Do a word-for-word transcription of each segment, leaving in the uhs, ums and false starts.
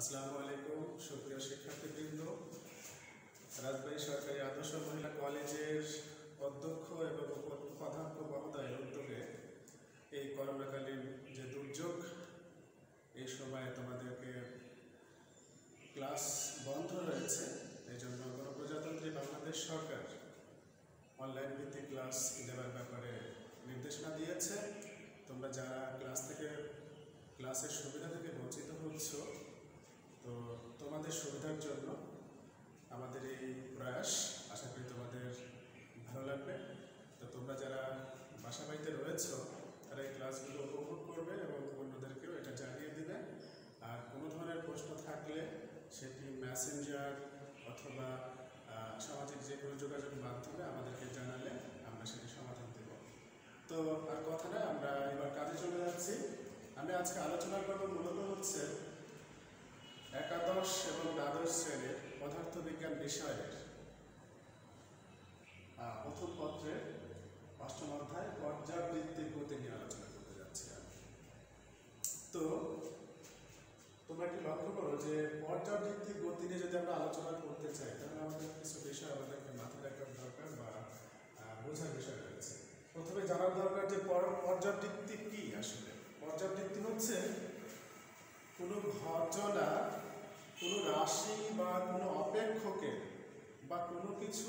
আসসালামু আলাইকুম সুপ্রিয় শিক্ষার্থীবৃন্দ, রাজবাড়ী সরকারি আদর্শ মহিলা কলেজের অধ্যক্ষ এবং উপাধ্যক্ষ মহোদয়ের উদ্যোগে এই করোনাকালীন যে দুর্যোগ, এই সময় তোমাদেরকে ক্লাস বন্ধ রয়েছে, এই জন্য গণপ্রজাতন্ত্রী বাংলাদেশ সরকার অনলাইন ভিত্তিক ক্লাস দেওয়ার ব্যাপারে নির্দেশনা দিয়েছে। তোমরা যারা ক্লাস থেকে ক্লাসের সুবিধা থেকে বঞ্চিত হচ্ছ, তো তোমাদের সুবিধার জন্য আমাদের এই প্রয়াস, আশা করি তোমাদের ভালো লাগবে। তো তোমরা যারা বাসা বাড়িতে রয়েছ তারা এই ক্লাসগুলো উপভোগ করবে এবং অন্যদেরকেও এটা জানিয়ে দেবে। আর কোনো ধরনের প্রশ্ন থাকলে সেটি মেসেঞ্জার অথবা সামাজিক যে কোনো যোগাযোগ মাধ্যমে আমাদেরকে জানালে আমরা সেটি সমাধান দেব। তো আর কথা না, আমরা এবার কাজে চলে যাচ্ছি। আমি আজকে আলোচনা করব মূলত হচ্ছে একাদশ এবং দ্বাদশ শ্রেণীর পদার্থবিজ্ঞান বিষয়ের প্রথম পত্রের অষ্টম অধ্যায় পর্যাবৃত্তিক গতি নিয়ে আলোচনা করতে যাচ্ছি আমি। তো তোমরা একটু লক্ষ্য করো যে পর্যাবৃত্তিক গতি নিয়ে যদি আমরা আলোচনা করতে চাই, তাহলে আমাদের কিছু বিষয় আমাদেরকে মাথায় রাখার দরকার বা বোঝার বিষয় রয়েছে। প্রথমে জানার দরকার যে পর্যাবৃত্তি কি। আসলে পর্যাবৃত্তি হচ্ছে কোনো ঘটনা, কোনো রাশি বা কোনো অপেক্ষকের বা কোনো কিছু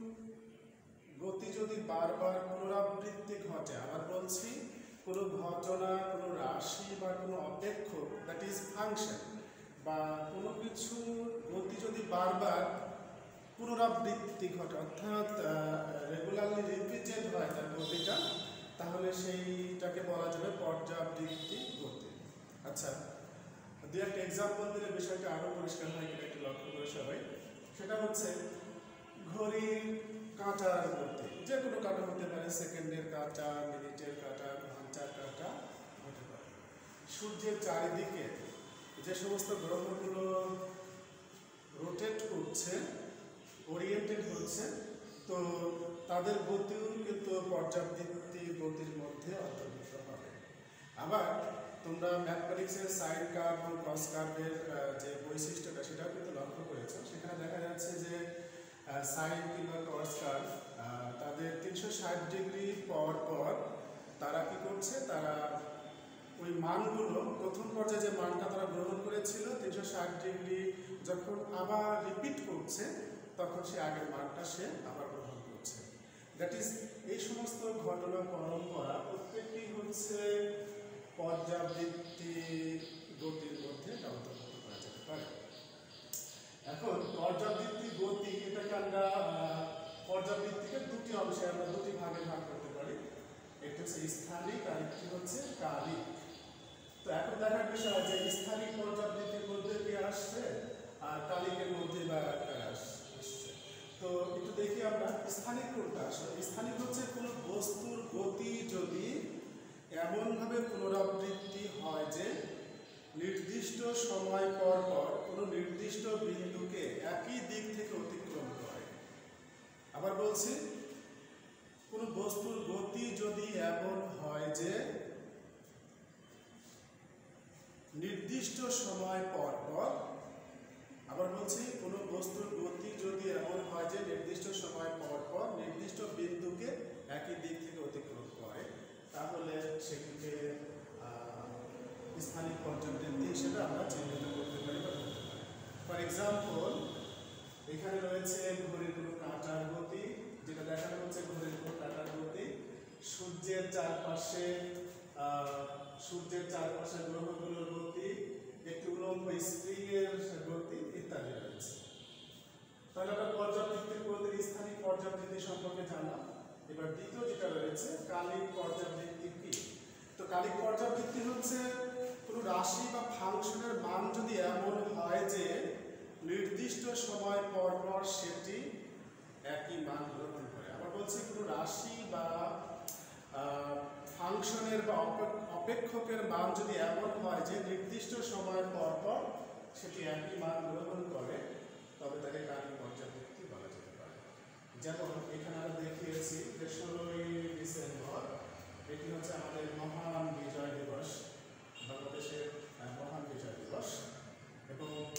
গতি যদি বারবার পুনরাবৃত্তি ঘটে, আবার বলছি, কোনো ঘটনা, কোনো রাশি বা কোনো অপেক্ষক, দ্যাট ইজ ফাংশন, বা কোনো কিছু গতি যদি বারবার পুনরাবৃত্তি ঘটে, অর্থাৎ রেগুলারলি রিপিটেড হয় তার গতিটা, তাহলে সেইটাকে বলা যাবে পর্যাবৃত্তি গতি। আচ্ছা, দু একটা এক্সাম্পল দিলে বিষয়টা আরও পরিষ্কার হয় কিনা একটু লক্ষ্য করে সবাই। সেটা হচ্ছে ঘড়ির কাঁটার গতি, যে কোনো কাঁটা হতে পারে, সেকেন্ডের কাঁটা, মিনিটের কাঁটা, ঘন্টার কাঁটা হতে পারে। সূর্যের চারিদিকে যে সমস্ত গ্রহগুলো রোটেট করছে, ওরিয়েন্টেড হচ্ছে, তো তাদের গতিও কিন্তু পর্যাবৃত্তি গতির মধ্যে অন্তর্ভুক্ত হবে। আবার তোমরা ম্যাথমেটিক্সের সাইন কার্ভ এবং কস কার্ভের যে বৈশিষ্ট্যটা, সেটাও কিন্তু লক্ষ্য করেছো। সেখানে দেখা যাচ্ছে যে সাইন কিংবা কস কার্ভ তাদের তিনশো ষাট ডিগ্রি পর পর তারা কি করছে, তারা ওই মানগুলো, প্রথম পর্যায়ে যে মানটা তারা গ্রহণ করেছিল তিনশো ষাট ডিগ্রি, যখন আবার রিপিট করছে তখন সে আগের মানটা সে আবার গ্রহণ করছে। দ্যাট ইজ, এই সমস্ত ঘটনা পরম্পরা প্রত্যেকটি হচ্ছে পর্যাবৃত্তি গতির মধ্যে অন্তর্ভুক্ত করা যেতে পারে। এখন পর্যাবৃত্তি গতি, এটাকে আমরা পর্যাবৃত্তিকে দুটি অংশে আমরা দুটি ভাগে ভাগ করতে পারি। একটি হচ্ছে স্থানিক আর একটি হচ্ছে কালিক। তো এখন দেখার বিষয় যে স্থানিক পর্যাবৃত্তির মধ্যে কি আসছে আর কালিকের মধ্যে বা আসছে। তো একটু দেখি আমরা স্থানিক কোনটা। আসলে স্থানিক হচ্ছে কোনো বস্তুর গতি যদি এমনভাবে পুনরাবৃত্তি হয় যে নির্দিষ্ট সময় পর পর কোনো নির্দিষ্ট বিন্দুকে একই দিক থেকে অতিক্রম করে। আবার বলছি, কোনো বস্তুর গতি যদি এমন হয় যে নির্দিষ্ট সময় পর পর, আবার বলছি, কোনো বস্তুর গতি যদি এমন হয় যে নির্দিষ্ট সময় পর পর নির্দিষ্ট বিন্দুকে একই দিক থেকে অতিক্রম করে, তাহলে সেটিকে স্থানিক পর্যাবৃত্তি হিসেবে আমরা চিহ্নিত করতে পারি বা করতে পারি। ফর এক্সাম্পল, এখানে রয়েছে ঘড়ির কোনো কাঁটার গতি, যেটা দেখানো হচ্ছে ঘড়ির কোনো কাঁটার গতি, সূর্যের চারপাশে সূর্যের চারপাশে গ্রহগুলোর গতি, একটি উলম্ব স্প্রিং এর গতি ইত্যাদি রয়েছে। তাহলে আমরা পর্যাবৃত্তির গতির স্থানিক পর্যাবৃত্তি সম্পর্কে জানলাম। এবার দ্বিতীয় যেটা রয়েছে কালিক পর্যাবৃত্তি কি। তো কালিক পর্যাবৃত্তি হচ্ছে কোনো রাশি বা ফাংশনের মান যদি এমন হয় যে নির্দিষ্ট সময় পর পর সেটি একই মান গ্রহণ করে। আবার বলছি, কোনো রাশি বা ফাংশনের বা অপেক্ষকের মান যদি এমন হয় যে নির্দিষ্ট সময় পর পর সেটি একই মান গ্রহণ করে, তবে তাকে কালিক পর্যাবৃত্তি বলা যেতে পারে। যেমন এখানে আমরা দেখিয়েছি যে ষোলোই ডিসেম্বর, এটি হচ্ছে আমাদের মহান বিজয় দিবস, বাংলাদেশের মহান বিজয় দিবস, এবং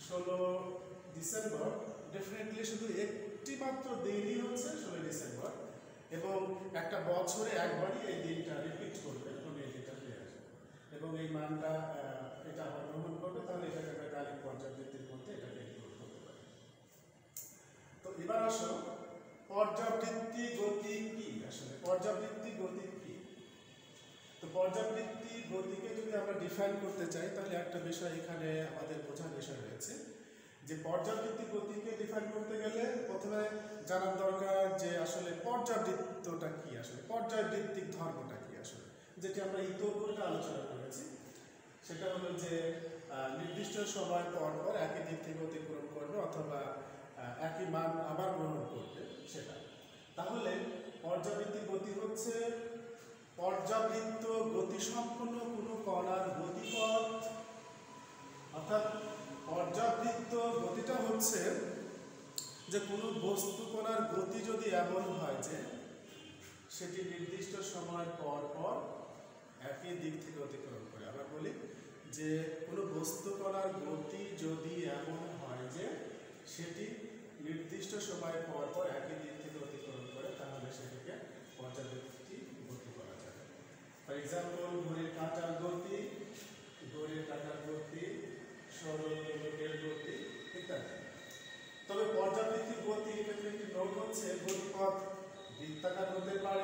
ষোলো ডিসেম্বর ডেফিনেটলি শুধু একটি মাত্র দিনই হচ্ছে ষোলোই ডিসেম্বর, এবং একটা বছরে একবারই এই দিনটা রিপিট করবে এবং এই দিনটা পেয়ে আসবে এবং এই মানটা এটা আবার গ্রহণ করবে, তাহলে এটাকে একটা কালিক পর্যাবৃত্তির মধ্যে এটাকে ইনক্লুড করতে পারে। তো এবার আসো পর্যাবৃত্তি গতি কি, আসলে পর্যাবৃত্তি গতি কি। তো পর্যাবৃত্তি গতিকে যদি আমরা ডিফাইন করতে চাই তাহলে একটা বিষয় এখানে আমাদের বোঝার বিষয় রয়েছে যে পর্যাবৃত্তি গতিকে ডিফাইন করতে গেলে প্রথমে জানার দরকার যে আসলে পর্যাবৃত্তটা কি, আসলে পর্যাবৃত্তিক ধর্মটা কি, আসলে যেটি আমরা ইতোপূর্বে আলোচনা করেছি সেটা হলো যে নির্দিষ্ট সময় পর পর একই দিক থেকে অতিক্রম করবে অথবা একই মান আবার গ্রহণ করবে সেটা। তাহলে পর্যাবৃত্তি গতি হচ্ছে পর্যাবৃত্ত গতিসম্পন্ন কোনো কণার গতিপথ, অর্থাৎ পর্যাবৃত্ত গতিটা হচ্ছে যে কোনো বস্তু কণার গতি যদি এমন হয় যে সেটি নির্দিষ্ট সময় পর পর একই দিক থেকে অতিক্রম করে। আবার বলি যে কোনো বস্তু কণার গতি যদি এমন হয় যে সেটি নির্দিষ্ট সময় পর পর একই দিক থেকে অতিক্রম করে তাহলে সেটিকে পর্যাবৃত্তি গতি বলা যাবে। ফর এক্সাম্পল ঘড়ির কাঁটার গতি, ঘড়ির কাঁটার গতি, সরল দোলকের গতি ইত্যাদি। তবে পর্যাবৃত্তি গতির ক্ষেত্রে একটি নোট হচ্ছে গতিপথ বৃত্তাকার হতে পারে,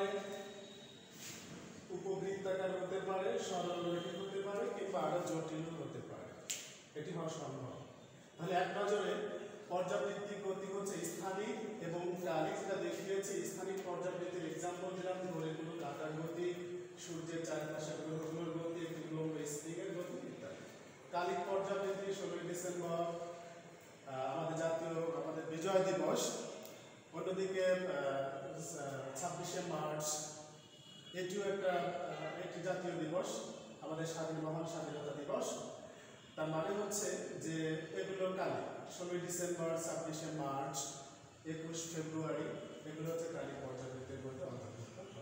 উপবৃত্তাকার হতে পারে, সরল রৈখিক হতে পারে কিংবা আরো জটিল হতে পারে, এটি হওয়া সম্ভব। তাহলে এক নজরে পর্যাবৃত্তি গতি হচ্ছে স্থানিক এবং কালিক, যেটা দেখিয়েছি স্থানিক পর্যাবৃত্তির এক্সাম্পল দিলাম ঘড়িগুলো কাঁটার গতি, সূর্যের চারপাশে গ্রহগুলোর গতি, একটি গ্লোব স্প্রিং এর গতি ইত্যাদি। কালিক পর্যাবৃত্তি ষোলোই ডিসেম্বর আমাদের জাতীয় আমাদের বিজয় দিবস, অন্যদিকে ছাব্বিশে মার্চ এটিও একটা একটি জাতীয় দিবস, আমাদের স্বাধীন মহান স্বাধীনতা দিবস। তার মানে হচ্ছে যে এগুলো কালিক, ষোলোই ডিসেম্বর, ছাব্বিশে মার্চ, একুশ ফেব্রুয়ারি এগুলো হচ্ছে কালিক পর্যাবৃত্তির মধ্যে অন্তর্ভুক্ত হবে।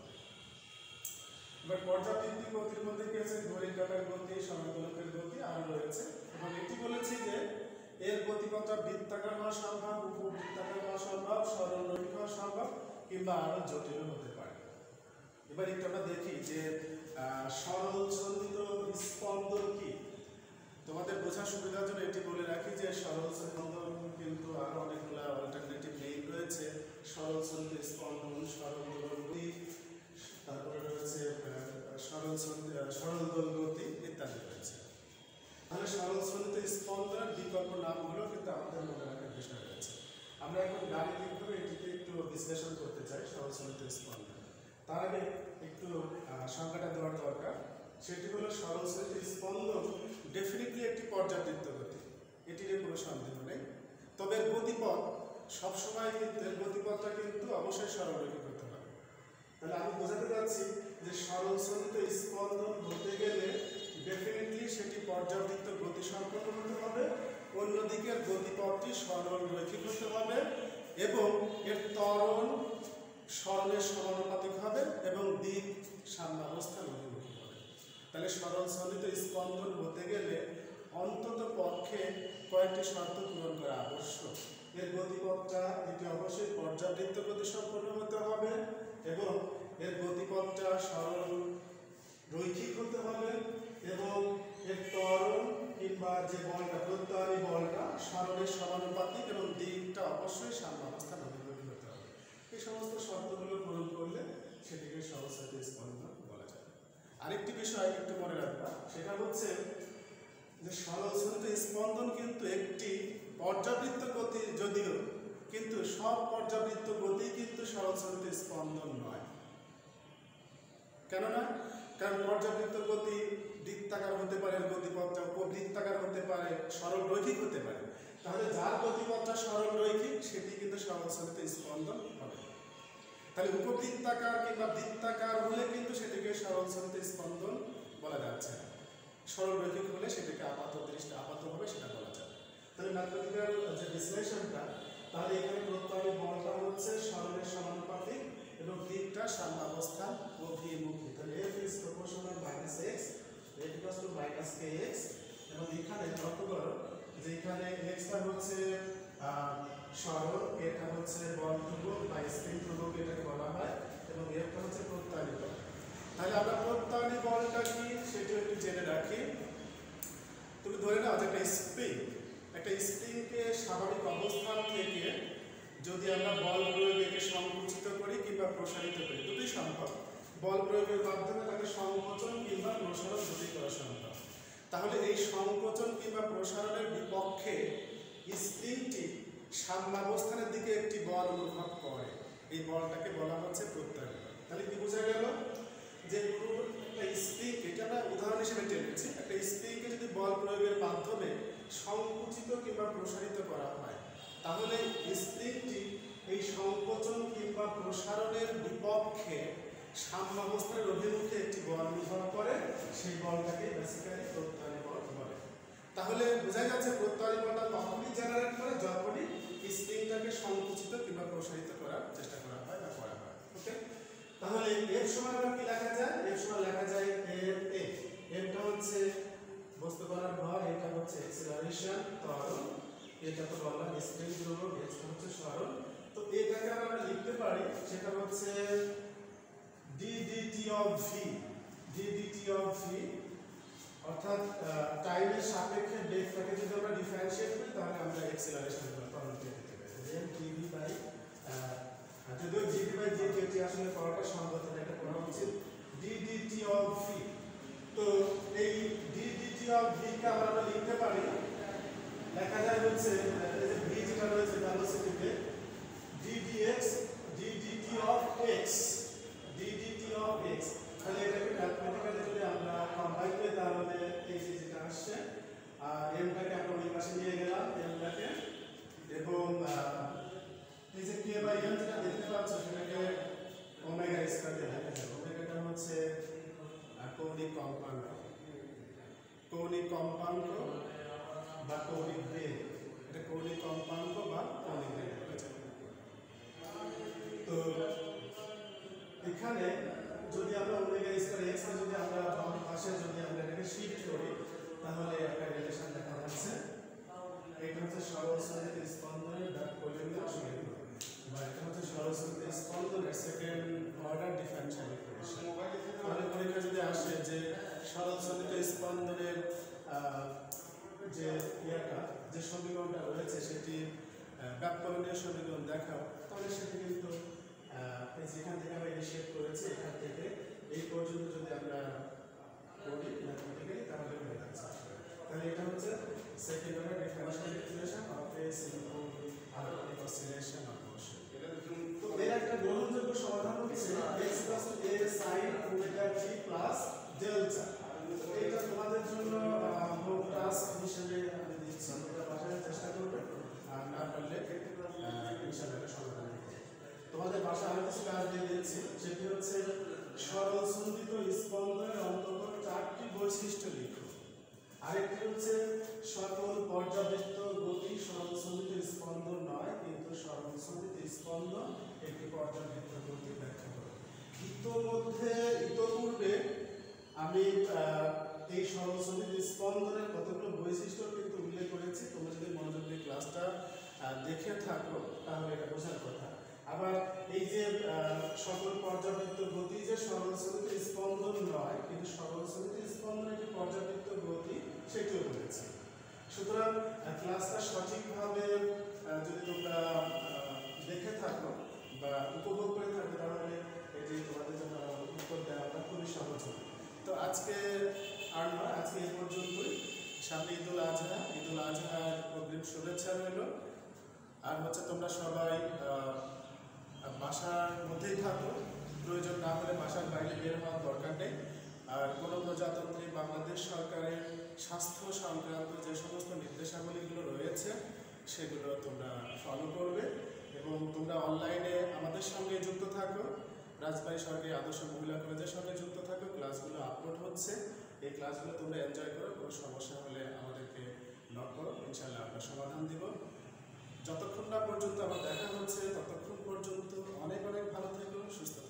এবার পর্যাবৃত্তি গতির মধ্যে কি আছে ঘড়ির কাঁটার গতি, সরলদোলকের গতি আরো রয়েছে, এবং এটি বলেছি যে এর গতিপথটা বৃত্তাকার হওয়া সম্ভব, উপবৃত্তাকার হওয়া সম্ভব, সরল রৈখিক হওয়া সম্ভব কিংবা আরো জটিল হতে পারে। এবার একটু আমরা দেখি যে সরল চলিত স্পন্দন কি। তোমাদের বোঝার সুবিধার জন্য এটি বলে রাখি যে সরল স্পন্দন কিন্তু আরো অনেকগুলো অল্টারনেটিভ নেম রয়েছে, সরল চলিত স্পন্দন, সরল দোলক গতি, তারপরে রয়েছে সরল সরল দোল গতি ইত্যাদি রয়েছে। তাহলে সরল চলিত স্পন্দনের বিকল্প নামগুলো কিন্তু আমাদের মনে রাখার বিষয় রয়েছে। আমরা এখন গাণিতিকভাবে এটিকে একটু বিশ্লেষণ করতে চাই সরল চলিত স্পন্দন। তার আগে একটু সংজ্ঞাটা দেওয়ার দরকার, সেটি হলো সরল চলিত স্পন্দন ডেফিনেটলি একটি পর্যাবৃত্ত গতি, এটির কোনো সন্দেহ নেই। তবে গতিপথ সবসময় কিন্তু গতিপথটা কিন্তু অবশ্যই সরলরৈখিক হতে হবে। তাহলে আমি বোঝাতে চাচ্ছি যে সরল চলিত স্পন্দন হতে গেলে ডেফিনেটলি সেটি পর্যাবৃত্ত গতি সম্পন্ন হতে হবে, অন্যদিকে গতিপথটি সরল রৈখিক হতে হবে এবং এর ত্বরণ সরলের সমানুপাতিক হবে এবং দিক সাম্যাবস্থান অভিমুখী হবে। তাহলে সরল চলিত স্পন্দন হতে গেলে অন্তত পক্ষে কয়েকটি শর্ত পূরণ করা আবশ্যক। এর গতিপথটা এটি অবশ্যই পর্যাবৃত্ত গতি সম্পন্ন হতে হবে এবং এর গতিপথটা সরল রৈখিক হতে হবে এবং এর ত্বরণ কিংবা যে বলটা প্রত্যাহারী বলটা সরলের সমানুপাতিক এবং দিকটা অবশ্যই সাম্যাবস্থান অভিমুখী হতে হবে। এই সমস্ত শর্তগুলো পূরণ করলে সেটিকে সরল চলিত স্পন্দন বলা যায়। আরেকটি বিষয় একটু মনে রাখবা, সেটা হচ্ছে যে সরল চলিত স্পন্দন কিন্তু একটি পর্যাবৃত্ত গতি যদিও, কিন্তু সব পর্যাবৃত্ত গতি কিন্তু সরল চলিত স্পন্দন নয়। কেননা কারণ পর্যাবৃত্ত গতি বৃত্তাকার হতে পারে, গতিপথটা উপবৃত্তাকার হতে পারে, সরল রৈখিক হতে পারে। তাহলে যার গতিপথটা সরল রৈখিক সেটি কিন্তু সরল চলিত স্পন্দন হবে। তাহলে উপবৃত্তাকার কিংবা বৃত্তাকার হলে কিন্তু সেটিকে সরল চলিত স্পন্দন বলা যাচ্ছে না, সরল রৈখিক হলে সেটাকে আপাত দৃষ্টি আপাতভাবে সেটা বলা যাবে। তাহলে ম্যাথমেটিক্যাল যে বিশ্লেষণটা, তাহলে এখানে প্রত্যয় বলটা হচ্ছে সরলের সমানুপাতিক এবং দিকটা সাম্যাবস্থান অভিমুখী। তাহলে f is proportional minus x, f equals to minus kx, এবং এখানে লক্ষ্য করো যে এখানে x টা যদি আমরা বল প্রয়োগে সংকুচিত করি কিংবা প্রসারিত করি, দুটোই সম্ভব। বল প্রয়োগের মাধ্যমে তাকে সংকোচন কিংবা প্রসারণ দুটোই করা সম্ভব। তাহলে এই সংকোচন কিংবা প্রসারণের বিপক্ষে স্প্রিংটি সাম্যাবস্থানের দিকে একটি বল অনুভব করে, এই বলটাকে বলা হচ্ছে প্রত্যাঘাত। তাহলে কি বোঝা গেল যে একটা স্প্রিং, এটা আমরা উদাহরণ হিসেবে টেনেছি, একটা স্প্রিংকে যদি বল প্রয়োগের মাধ্যমে সংকুচিত কিংবা প্রসারিত করা হয়, তাহলে স্প্রিংটি এই সংকোচন কিংবা প্রসারণের বিপক্ষে সাম্যাবস্থানের অভিমুখে একটি বল অনুভব করে, সেই বলটাকে বেসিক্যালি প্রত্যাহারী বল বলে। তাহলে বোঝা যাচ্ছে প্রত্যাহারী বলটা তখনই জেনারেট করে যখনই স্প্রিংটাকে সংকুচিত কিংবা প্রসারিত করার চেষ্টা করা হয় বা করা হয়। ওকে, তাহলে এর সমান আমরা কি লেখা যায়? এর সমান লেখা যায় এম এ। এমটা হচ্ছে বস্তু কণার ভর, এটা হচ্ছে অ্যাক্সিলারেশন ত্বরণ, এটা তো বললাম স্প্রিং ধ্রুবক, এটা হচ্ছে সরণ। তো এটাকে আমরা লিখতে পারি, সেটা হচ্ছে D DT of V, D DT of V, অর্থাৎ টাইমের সাপেক্ষে বেগটাকে যদি আমরা ডিফারেন্সিয়েট করি তাহলে আমরা অ্যাক্সিলারেশন ত্বরণ পেয়ে যেতে পারি। এম ডিভি বাই, যদিও ডিভি বাই ডিটি এটি আসলে পড়াটা সম্ভব না, এটা পড়া উচিত, ডি ডিটি অফ ভি। তো এই ডি ডিটি অফ ভি কে আমরা লিখতে পারি, লেখা যায় হচ্ছে এই যে ভি যেটা রয়েছে ভেলোসিটিতে, d dx d DT of x, d DT of x. তাহলে এটাকে ম্যাথমেটিক্যালি যদি আমরা কম্বাইন করি তাহলে এই যে যেটা আসছে, এমটাকে আমরা ওই পাশে নিয়ে গেলাম এমটাকে, এবং এই যে কে বাই এম যেটা দেখতে পাচ্ছ সেটাকে ওমেগা স্কয়ার দিয়ে লেখা যায়। ওমেগাটা হচ্ছে কৌণিক কম্পাঙ্ক, কৌণিক কম্পাঙ্ক বা কৌণিক বেগ, এটা কৌণিক কম্পাঙ্ক বা কৌণিক বেগ বলা যায়। তো এখানে যদি আমরা ওমেগা স্কয়ার এক্স এর যদি আমরা বাম পাশে যদি আমরা এটাকে শিফট করি তাহলে একটা রিলেশন দেখা যাচ্ছে, এটা হচ্ছে সরল সঞ্চিত স্পন্দনের ডাক কোলিনিয়ার সমীকরণ, বা এটা হচ্ছে সরল সঞ্চিত স্পন্দনের সেকেন্ড অর্ডার ডিফারেনশিয়াল ইকুয়েশন। তাহলে পরীক্ষা যদি আসে যে সরল সঞ্চিত স্পন্দনের যে ইয়াটা, যে সমীকরণটা রয়েছে সেটি ব্যাপকরণীয় সমীকরণ দেখাও, তাহলে সেটি কিন্তু যেখান থেকে আমরা ইনিশিয়েট করেছি এখান থেকে এই পর্যন্ত যদি আমরা করি ম্যাথমেটিক্যালি তাহলে হয়ে যাচ্ছে। তাহলে এটা হচ্ছে second order differential equation of a simple harmonic oscillation of motion. তো এর একটা গ্রহণযোগ্য সমাধান হচ্ছে x a sin omega t plus delta. এটা তোমাদের জন্য হোম টাস্ক হিসেবে আমি দিচ্ছি, তোমরা বাসায় চেষ্টা করবে, আর না পারলে ইনশাআল্লাহ এটা সমাধান করবে। তোমাদের বাসায় আমি কিছু কাজ দিয়ে দিচ্ছি, সেটি হচ্ছে সরল সঞ্চিত স্পন্দনের অন্তত চারটি বৈশিষ্ট্য লিখো। আরেকটি হচ্ছে সকল পর্যাবৃত্ত গতি সরল সঞ্চিত স্পন্দন নয়, কিন্তু সরল সঞ্চিত স্পন্দন একটি পর্যাবৃত্ত গতি ব্যাখ্যা করো। ইতোমধ্যে ইতোপূর্বে আমি এই সরল সঞ্চিত স্পন্দনের কতগুলো বৈশিষ্ট্য কিন্তু উল্লেখ করেছি, তোমরা যদি মনোযোগ দিয়ে ক্লাসটা দেখে থাকো তাহলে এটা বোঝার কথা। আবার এই যে সকল পর্যাবৃত্ত গতি যে সরল সঞ্চিত স্পন্দন নয়, কিন্তু সরল সঞ্চিত স্পন্দন একটি পর্যাবৃত্ত গতি, সেটিও বলেছি। সুতরাং ক্লাসটা সঠিকভাবে যদি তোমরা দেখে থাকো বা উপভোগ করে থাকো তাহলে এটি তোমাদের জন্য উত্তর দেওয়াটা খুবই সহজ হবে। তো আজকে আর নয়, আজকে এই পর্যন্তই। সামনে ঈদুল আজহা, ঈদুল আজহার অগ্রিম শুভেচ্ছা রইল। আর হচ্ছে তোমরা সবাই বাসার মধ্যেই থাকো, প্রয়োজন না হলে বাসার বাইরে বের হওয়ার দরকার নেই। আর গণপ্রজাতন্ত্রী বাংলাদেশ সরকারের স্বাস্থ্য সংক্রান্ত যে সমস্ত নির্দেশাবলীগুলো রয়েছে সেগুলো তোমরা ফলো করবে, এবং তোমরা অনলাইনে আমাদের সঙ্গে যুক্ত থাকো, রাজবাড়ী সরকারি আদর্শ মহিলা কলেজের সঙ্গে যুক্ত থাকো। ক্লাসগুলো আপলোড হচ্ছে, এই ক্লাসগুলো তোমরা এনজয় করো। কোনো সমস্যা হলে আমাদেরকে নক করো, ইনশাআল্লাহ আমরা সমাধান দিব। যতক্ষণ না পর্যন্ত আমার দেখা হচ্ছে ততক্ষণ পর্যন্ত অনেক অনেক ভালো থেকো, সুস্থ